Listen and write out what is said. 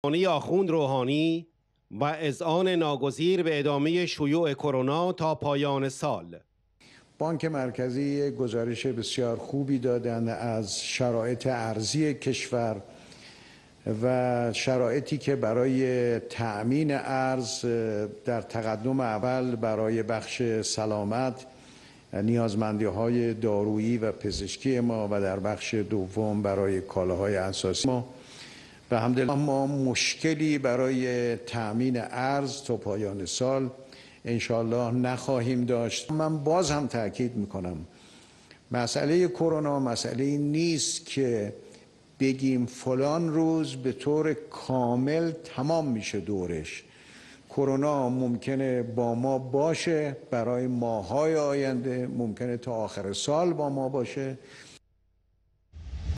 آخوند روحانی و اذعان ناگزیر به ادامه شیوع کرونا تا پایان سال. بانک مرکزی گزارش بسیار خوبی دادن از شرایط ارزی کشور و شرایطی که برای تأمین ارز در تقدم اول برای بخش سلامت، نیازمندی‌های دارویی و پزشکی ما و در بخش دوم برای کالاهای اساسی ما. به حمدالله ما مشکلی برای تأمین ارز تا پایان سال انشالله نخواهیم داشت. من باز هم تأکید میکنم مسئله کرونا مسئله نیست که بگیم فلان روز به طور کامل تمام میشه دورش. کرونا ممکنه با ما باشه برای ماه‌های آینده، ممکنه تا آخر سال با ما باشه